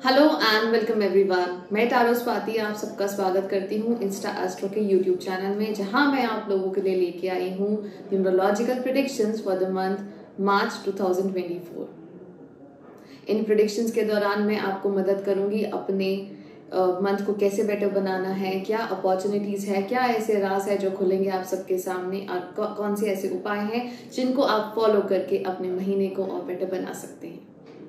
Hello and welcome everyone. मैं tarot Swati आप सबका स्वागत करती हूँ इंस्टा एस्ट्रो के यूट्यूब चैनल में, जहां मैं आप लोगों के लिए लेके आई हूँ numerological predictions for the month March 2024। इन प्रेडिक्शंस के दौरान मैं आपको मदद करूंगी अपने मंथ को कैसे बेटर बनाना है, क्या अपॉर्चुनिटीज है, क्या ऐसे राज है जो खुलेंगे आप सबके सामने, और कौन से ऐसे उपाय हैं जिनको आप फॉलो करके अपने महीने को और बेटर बना सकते हैं।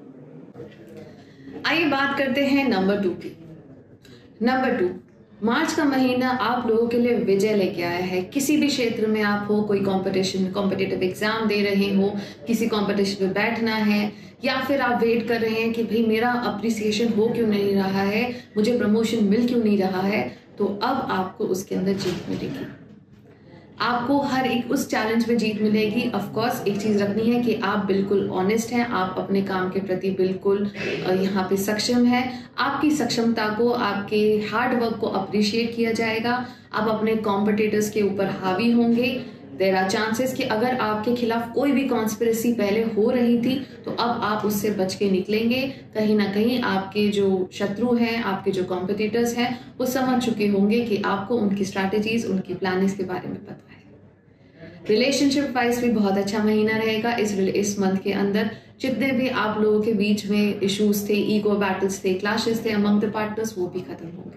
आइए बात करते हैं नंबर 2 की। नंबर 2, मार्च का महीना आप लोगों के लिए विजय लेके आया है। किसी भी क्षेत्र में आप हो, कोई कॉम्पिटिटिव एग्जाम दे रहे हो, किसी कॉम्पिटिशन में बैठना है, या फिर आप वेट कर रहे हैं कि भाई मेरा अप्रिसिएशन हो क्यों नहीं रहा है, मुझे प्रमोशन मिल क्यों नहीं रहा है, तो अब आपको उसके अंदर जीत मिलेगी। आपको हर एक उस चैलेंज में जीत मिलेगी। ऑफ कोर्स एक चीज रखनी है कि आप बिल्कुल ऑनेस्ट हैं, आप अपने काम के प्रति बिल्कुल यहाँ पे सक्षम हैं। आपकी सक्षमता को, आपके हार्ड वर्क को अप्रिशिएट किया जाएगा। आप अपने कॉम्पिटिटर्स के ऊपर हावी होंगे। देयर आर चांसेस कि अगर आपके खिलाफ कोई भी कॉन्स्पिरेसी पहले हो रही थी तो अब आप उससे बच के निकलेंगे। कहीं ना कहीं आपके जो शत्रु हैं, आपके जो कॉम्पिटिटर्स हैं, वो समझ चुके होंगे कि आपको उनकी स्ट्रैटेजीज, उनकी प्लानिंग्स के बारे में पता है। रिलेशनशिप वाइज भी बहुत अच्छा महीना रहेगा इस मंथ के अंदर। जितने भी आप लोगों के बीच में इश्यूज थे, ईगो बैटल्स थे, क्लैशेस थे अमंग द पार्टनर्स, वो भी खत्म होंगे।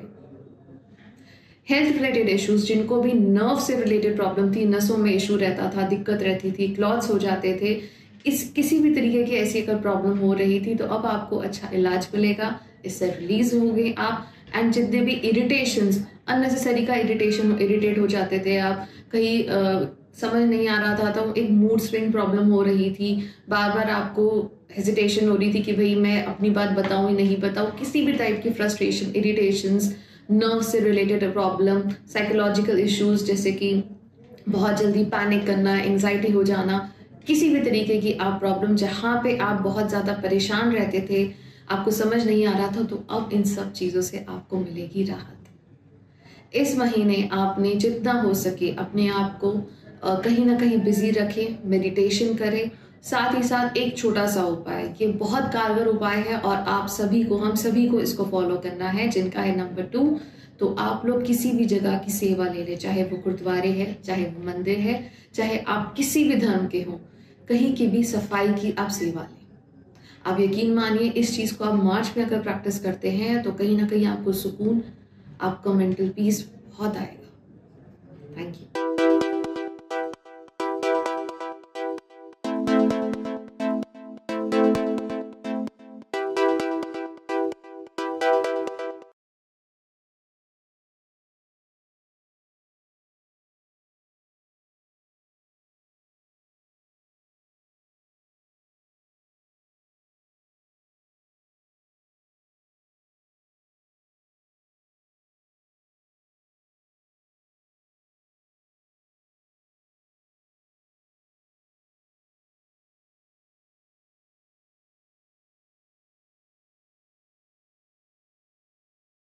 हेल्थ रिलेटेड इश्यूज, जिनको भी नर्व से रिलेटेड प्रॉब्लम थी, नसों में इशू रहता था, दिक्कत रहती थी, क्लॉट्स हो जाते थे, किसी भी तरीके की ऐसी अगर प्रॉब्लम हो रही थी तो अब आपको अच्छा इलाज मिलेगा, इससे रिलीज होंगे आप। एंड जितने भी इरिटेशंस, अननेसेसरी का इरिटेट हो जाते थे आप, कहीं समझ नहीं आ रहा था तो एक मूड स्विंग प्रॉब्लम हो रही थी, बार बार आपको हेजिटेशन हो रही थी कि भाई मैं अपनी बात बताऊं या नहीं बताऊं, किसी भी टाइप की फ्रस्ट्रेशन, इरिटेशंस, नर्व से रिलेटेड प्रॉब्लम, साइकोलॉजिकल इश्यूज जैसे कि बहुत जल्दी पैनिक करना, एंजाइटी हो जाना, किसी भी तरीके की आप प्रॉब्लम जहाँ पे आप बहुत ज़्यादा परेशान रहते थे, आपको समझ नहीं आ रहा था, तो अब इन सब चीज़ों से आपको मिलेगी राहत। इस महीने आपने जितना हो सके अपने आप को कहीं ना कहीं बिजी रखें, मेडिटेशन करें। साथ ही साथ एक छोटा सा उपाय, ये बहुत कारगर उपाय है और आप सभी को, हम सभी को इसको फॉलो करना है, जिनका है नंबर 2। तो आप लोग किसी भी जगह की सेवा ले लें, चाहे वो गुरुद्वारे है, चाहे वो मंदिर है, चाहे आप किसी भी धर्म के हो, कहीं की भी सफाई की आप सेवा लें। आप यकीन मानिए इस चीज़ को आप मार्च में अगर प्रैक्टिस करते हैं तो कहीं ना कहीं आपको सुकून, आपका मेंटल पीस बहुत आएगा। Thank you.